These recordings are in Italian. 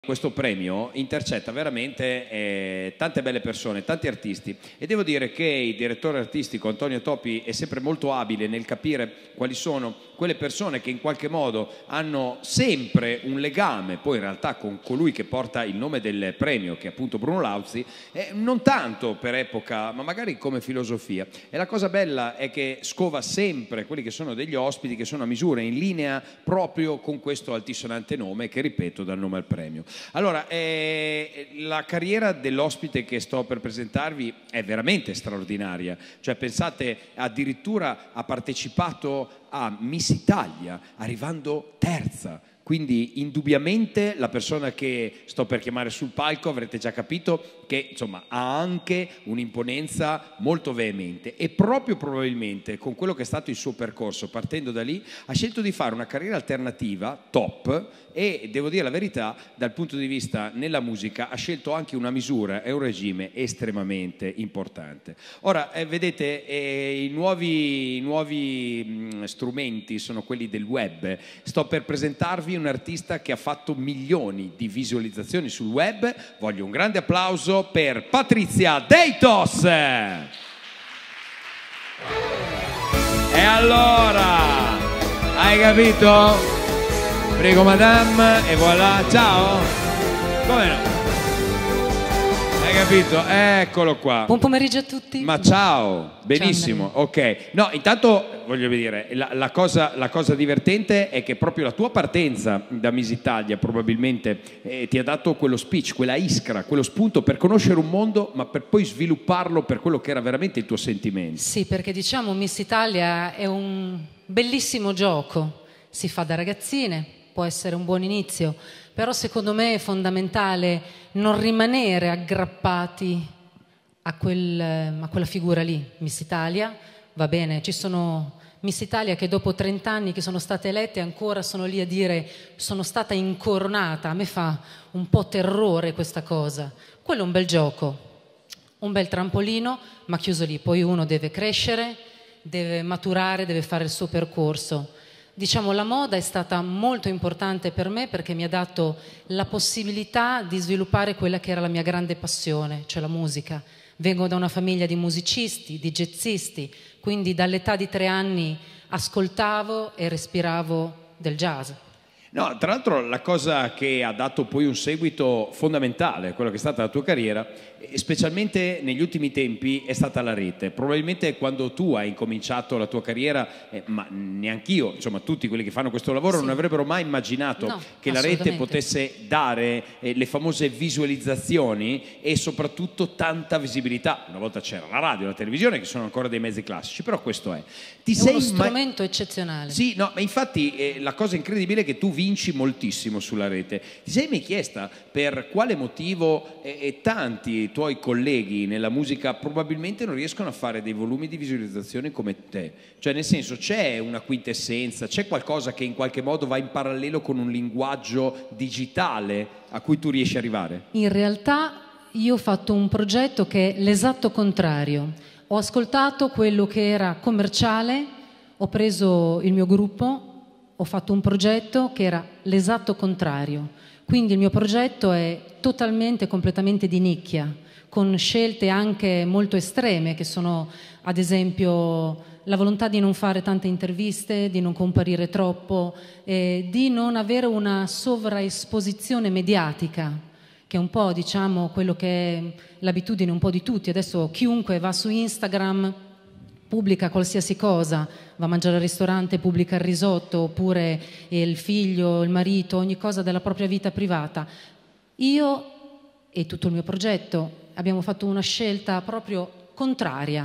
Questo premio intercetta veramente tante belle persone, tanti artisti, e devo dire che il direttore artistico Antonio Topi è sempre molto abile nel capire quali sono quelle persone che in qualche modo hanno sempre un legame poi in realtà con colui che porta il nome del premio, che è appunto Bruno Lauzi, non tanto per epoca ma magari come filosofia. E la cosa bella è che scova sempre quelli che sono degli ospiti che sono a misura, in linea proprio con questo altisonante nome che, ripeto, dà il nome al premio. Allora, la carriera dell'ospite che sto per presentarvi è veramente straordinaria, cioè pensate, addirittura ha partecipato a Miss Italia arrivando terza. Quindi indubbiamente la persona che sto per chiamare sul palco, avrete già capito che insomma ha anche un'imponenza molto veemente, e proprio probabilmente con quello che è stato il suo percorso, partendo da lì, ha scelto di fare una carriera alternativa top, e devo dire la verità, dal punto di vista nella musica ha scelto anche una misura e un regime estremamente importante. Ora vedete, i nuovi strumenti sono quelli del web. Sto per presentarvi un artista che ha fatto milioni di visualizzazioni sul web. Voglio un grande applauso per Patrizia Deitos. E allora, hai capito? Prego madame, e voilà, ciao. Come no? Hai capito? Eccolo qua. Buon pomeriggio a tutti. Ma ciao, benissimo, ciao, ok. No, intanto voglio dire, la cosa divertente è che proprio la tua partenza da Miss Italia probabilmente ti ha dato quello speech, quella iskra, quello spunto per conoscere un mondo, ma per poi svilupparlo per quello che era veramente il tuo sentimento. Sì, perché diciamo Miss Italia è un bellissimo gioco, si fa da ragazzine, può essere un buon inizio, però secondo me è fondamentale non rimanere aggrappati a quella figura lì. Miss Italia, va bene, ci sono Miss Italia che dopo 30 anni che sono state elette ancora sono lì a dire sono stata incoronata. A me fa un po' terrore questa cosa. Quello è un bel gioco, un bel trampolino, ma chiuso lì. Poi uno deve crescere, deve maturare, deve fare il suo percorso. Diciamo, la moda è stata molto importante per me perché mi ha dato la possibilità di sviluppare quella che era la mia grande passione, cioè la musica. Vengo da una famiglia di musicisti, di jazzisti, quindi dall'età di 3 anni ascoltavo e respiravo del jazz. No, tra l'altro la cosa che ha dato poi un seguito fondamentale a quello che è stata la tua carriera, specialmente negli ultimi tempi, è stata la rete. Probabilmente quando tu hai incominciato la tua carriera, ma neanch'io, insomma tutti quelli che fanno questo lavoro non avrebbero mai immaginato che la rete potesse dare le famose visualizzazioni e soprattutto tanta visibilità. Una volta c'era la radio, la televisione, che sono ancora dei mezzi classici, però questo è. È uno strumento eccezionale. Sì, no, ma infatti la cosa incredibile è che tu vinci moltissimo sulla rete. Ti sei mai chiesta per quale motivo tanti tuoi colleghi nella musica probabilmente non riescono a fare dei volumi di visualizzazione come te? Cioè, nel senso, c'è una quintessenza, c'è qualcosa che in qualche modo va in parallelo con un linguaggio digitale a cui tu riesci ad arrivare? In realtà io ho fatto un progetto che è l'esatto contrario. Ho ascoltato quello che era commerciale, ho preso il mio gruppo, ho fatto un progetto che era l'esatto contrario. Quindi il mio progetto è totalmente, completamente di nicchia, con scelte anche molto estreme, che sono ad esempio la volontà di non fare tante interviste, di non comparire troppo, di non avere una sovraesposizione mediatica, che è un po', diciamo, quello che è l'abitudine un po' di tutti. Adesso chiunque va su Instagram pubblica qualsiasi cosa, va a mangiare al ristorante, pubblica il risotto, oppure il figlio, il marito, ogni cosa della propria vita privata. Io e tutto il mio progetto abbiamo fatto una scelta proprio contraria.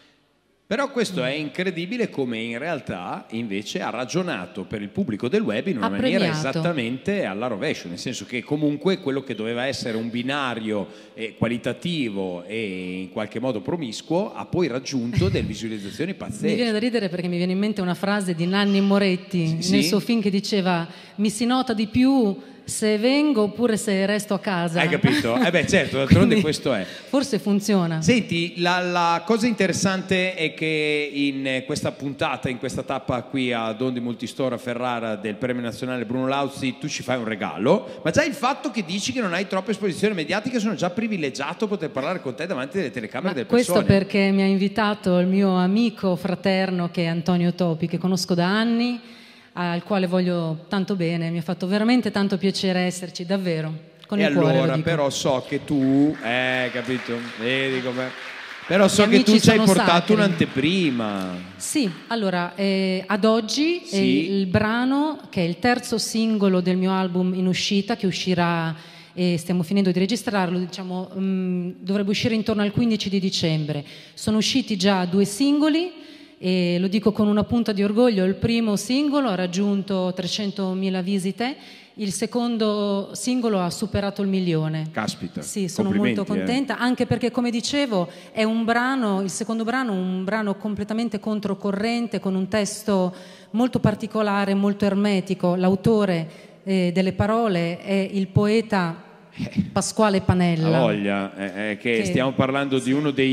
Però questo è incredibile come in realtà invece ha ragionato per il pubblico del web in una maniera esattamente alla rovescio, nel senso che comunque quello che doveva essere un binario qualitativo e in qualche modo promiscuo ha poi raggiunto delle visualizzazioni pazzesche. Mi viene da ridere perché mi viene in mente una frase di Nanni Moretti nel suo film che diceva: mi si nota di più se vengo oppure se resto a casa. Hai capito? Beh, certo, d'altronde questo è. Forse funziona. Senti, la cosa interessante è che in questa puntata, in questa tappa qui a Dondi Multistore a Ferrara del Premio Nazionale Bruno Lauzi, tu ci fai un regalo, ma già il fatto che dici che non hai troppe esposizioni mediatiche, sono già privilegiato a poter parlare con te davanti alle telecamere delle persone. Questo perché mi ha invitato il mio amico fraterno che è Antonio Topi, che conosco da anni, al quale voglio tanto bene, mi ha fatto veramente tanto piacere esserci, davvero, con il cuore lo dico. Però so che tu, capito, vedi com'è. Però so che tu ci hai portato un'anteprima. Sì, allora, ad oggi il brano, che è il terzo singolo del mio album in uscita, che uscirà, e stiamo finendo di registrarlo, diciamo, dovrebbe uscire intorno al 15 di dicembre. Sono usciti già 2 singoli, e lo dico con una punta di orgoglio: il primo singolo ha raggiunto 300.000 visite, il secondo singolo ha superato il 1.000.000. Caspita, sì, sono molto contenta, anche perché, come dicevo, è un brano, il secondo brano, un brano completamente controcorrente, con un testo molto particolare, molto ermetico. L'autore delle parole è il poeta Pasquale Panella. A voglia, che stiamo parlando di uno dei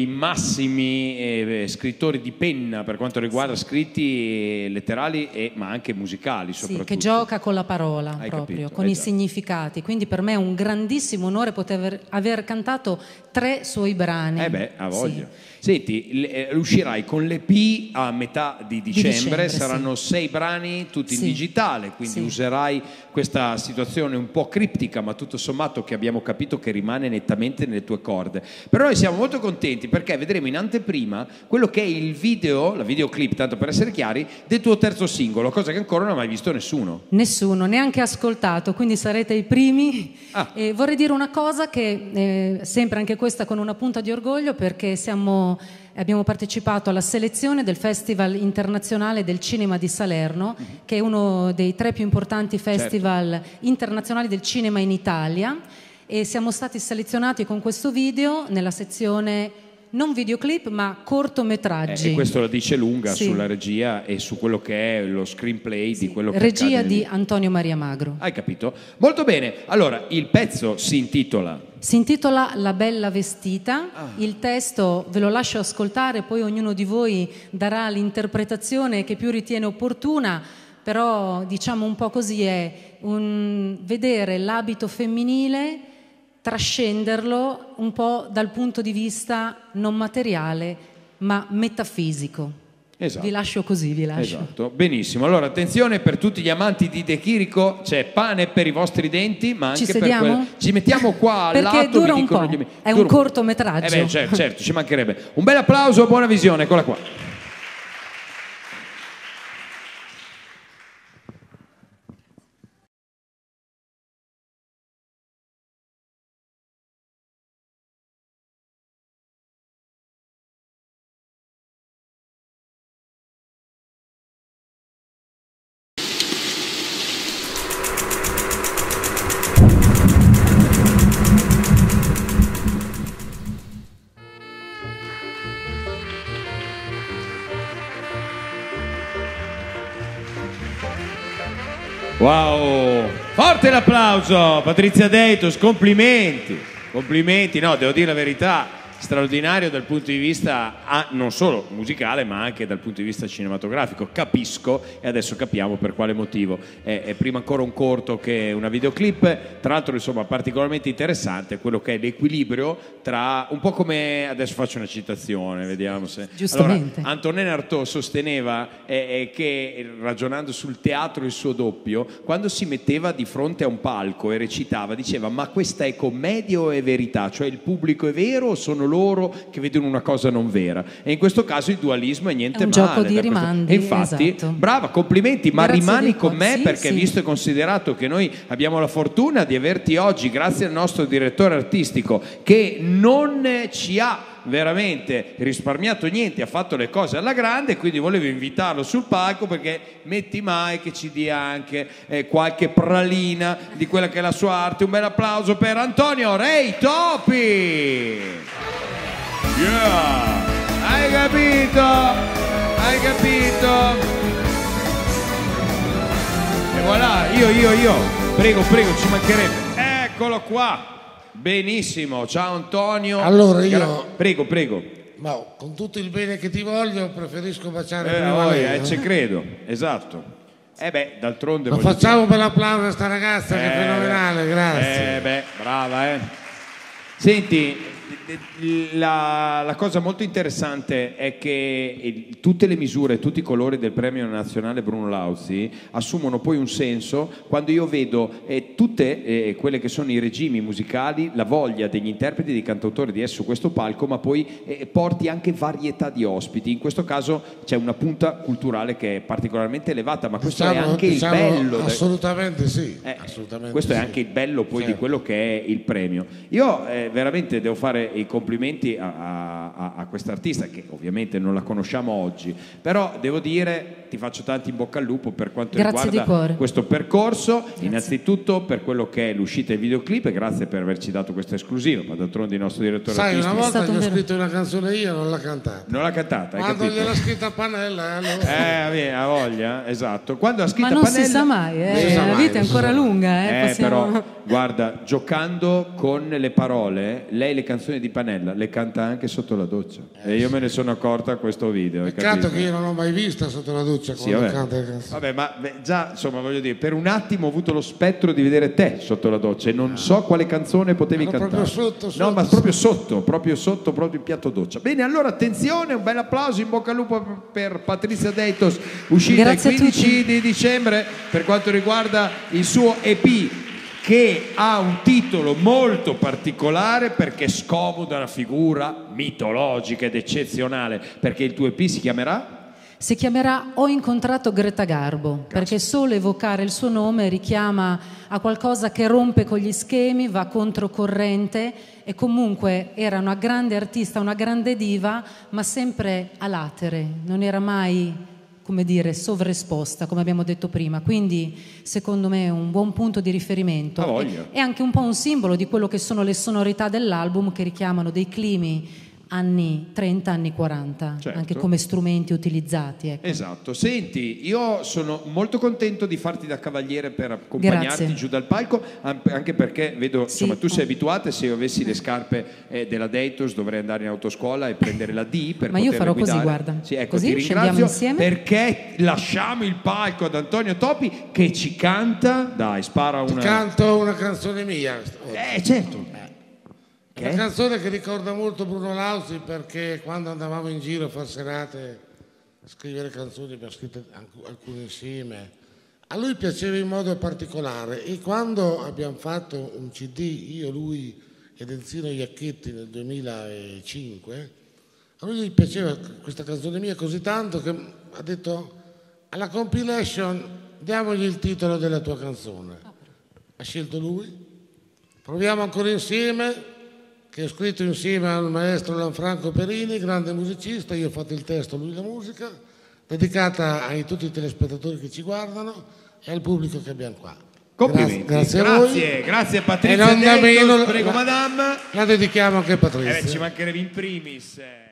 massimi scrittori di penna per quanto riguarda scritti letterali ma anche musicali soprattutto. Sì, che gioca con la parola, proprio, con i significati. Quindi per me è un grandissimo onore poter aver cantato 3 suoi brani. A voglia. Sì. Senti, uscirai con l'EP a metà di dicembre, saranno 6 brani tutti in digitale, quindi userai questa situazione un po' criptica, ma tutto sommato che abbiamo capito che rimane nettamente nelle tue corde. Però noi siamo molto contenti perché vedremo in anteprima quello che è il video, la videoclip, tanto per essere chiari, del tuo terzo singolo, cosa che ancora non ha mai visto nessuno. Nessuno, neanche ascoltato, quindi sarete i primi. E vorrei dire una cosa che, sempre anche questa con una punta di orgoglio, perché abbiamo partecipato alla selezione del Festival Internazionale del Cinema di Salerno, che è uno dei 3 più importanti festival internazionali del cinema in Italia, e siamo stati selezionati con questo video nella sezione non videoclip ma cortometraggi. E questo la dice lunga sulla regia e su quello che è lo screenplay di quello che regia accade di Antonio Maria Magro. Hai capito? Molto bene. Allora, il pezzo si intitola La bella vestita. Il testo ve lo lascio ascoltare, poi ognuno di voi darà l'interpretazione che più ritiene opportuna, però diciamo un po' così, è vedere l'abito femminile, trascenderlo un po' dal punto di vista non materiale ma metafisico. Esatto. Vi lascio così, vi lascio. Esatto, benissimo. Allora attenzione, per tutti gli amanti di De Chirico c'è pane per i vostri denti, ma anche ci mettiamo qua al lato. Perché dura un po', è un cortometraggio. Certo, ci mancherebbe. Un bel applauso, buona visione, eccola qua. Wow, forte l'applauso, Patrizia Deitos, complimenti, no, devo dire la verità, straordinario dal punto di vista non solo musicale ma anche dal punto di vista cinematografico. Capisco, e adesso capiamo per quale motivo. È prima ancora un corto che una videoclip, tra l'altro insomma particolarmente interessante quello che è l'equilibrio tra, un po' come, adesso faccio una citazione, vediamo se giustamente. Allora, Antonella Artaud sosteneva che, ragionando sul teatro il suo doppio, quando si metteva di fronte a un palco e recitava, diceva: ma questa è commedia o è verità? Cioè il pubblico è vero o sono loro che vedono una cosa non vera? E in questo caso il dualismo è niente male. È un gioco di rimandi. E infatti, esatto. Brava, complimenti, ma Grazie rimani con me perché sì. Visto e considerato che noi abbiamo la fortuna di averti oggi, grazie al nostro direttore artistico che non ci ha veramente risparmiato niente, ha fatto le cose alla grande, quindi volevo invitarlo sul palco perché metti mai che ci dia anche qualche pralina di quella che è la sua arte. Un bel applauso per Antonio Rei Topi. Yeah, hai capito? Hai capito? E voilà, io Prego, prego, ci mancherebbe. Eccolo qua. Benissimo, ciao Antonio. Allora io... Prego, prego. Ma con tutto il bene che ti voglio, preferisco baciare prima lei. Ci credo, esatto. D'altronde... Ma facciamo un bel applauso a sta ragazza, che è fenomenale, grazie. Brava, Senti, la cosa molto interessante è che tutte le misure, tutti i colori del premio nazionale Bruno Lauzi assumono poi un senso quando io vedo tutte quelle che sono i regimi musicali, la voglia degli interpreti, dei cantautori di essere su questo palco, ma poi porti anche varietà di ospiti. In questo caso c'è una punta culturale che è particolarmente elevata, ma questo è anche il bello. Assolutamente sì. Assolutamente questo sì. È anche il bello poi di quello che è il premio. Io veramente devo fare i complimenti a quest'artista, che ovviamente non la conosciamo oggi, però devo dire, ti faccio tanti in bocca al lupo per quanto riguarda questo percorso. Grazie. Innanzitutto per quello che è l'uscita del videoclip, e grazie per averci dato questa esclusiva, ma d'altronde il nostro direttore artistico... Sai, una volta che ho scritto una canzone io non l'ha cantata. Non l'ha cantata, hai quando capito? gliel'ha scritta Panella, allora... ha voglia, esatto. Quando ha scritto ma non Panella... si sa mai, la vita è ancora lunga. Possiamo... Però, guarda, giocando con le parole, lei le canzoni di Panella le canta anche sotto la doccia, e io me ne sono accorta a questo video. Peccato che io non l'ho mai vista sotto la doccia quando canta le canzoni. Ma già, insomma, voglio dire, per un attimo ho avuto lo spettro di vedere te sotto la doccia e non so quale canzone potevi cantare. Proprio sotto, no, ma proprio sotto, proprio in piatto doccia. Bene, allora attenzione, un bel applauso, in bocca al lupo per Patrizia Deitos, uscita il 15 di dicembre per quanto riguarda il suo EP, che ha un titolo molto particolare perché scomoda una figura mitologica ed eccezionale, perché il tuo EP si chiamerà? Si chiamerà Ho incontrato Greta Garbo, perché solo evocare il suo nome richiama a qualcosa che rompe con gli schemi, va controcorrente, e comunque era una grande artista, una grande diva, ma sempre a latere, non era mai, come dire, sovraesposta, come abbiamo detto prima. Quindi secondo me è un buon punto di riferimento, è anche un po' un simbolo di quello che sono le sonorità dell'album, che richiamano dei climi anni 30, anni 40, anche come strumenti utilizzati. Ecco. Esatto. Senti, io sono molto contento di farti da cavaliere per accompagnarti giù dal palco, anche perché vedo, insomma, tu sei abituata, e se io avessi le scarpe della Deitos dovrei andare in autoscuola e prendere la D per ma io farò guidare. Così, guarda. Sì, ecco, così ti scendiamo insieme. Perché lasciamo il palco ad Antonio Topi che ci canta, dai, spara una... Ti canto una canzone mia. Certo. Una canzone che ricorda molto Bruno Lauzi, perché quando andavamo in giro a fare serate a scrivere canzoni, abbiamo scritto alcune insieme, a lui piaceva in modo particolare, e quando abbiamo fatto un CD, io, lui ed Enzino Iacchetti nel 2005, a lui gli piaceva questa canzone mia così tanto che ha detto: alla compilation diamogli il titolo della tua canzone. Ha scelto lui, proviamo ancora insieme, che ho scritto insieme al maestro Lanfranco Perini, grande musicista, io ho fatto il testo, lui la musica, dedicata a tutti i telespettatori che ci guardano e al pubblico che abbiamo qua. Complimenti. Grazie a voi. Grazie Patrizia Deitos, prego madame. La dedichiamo anche a Patrizia. Ci mancherebbe in primis.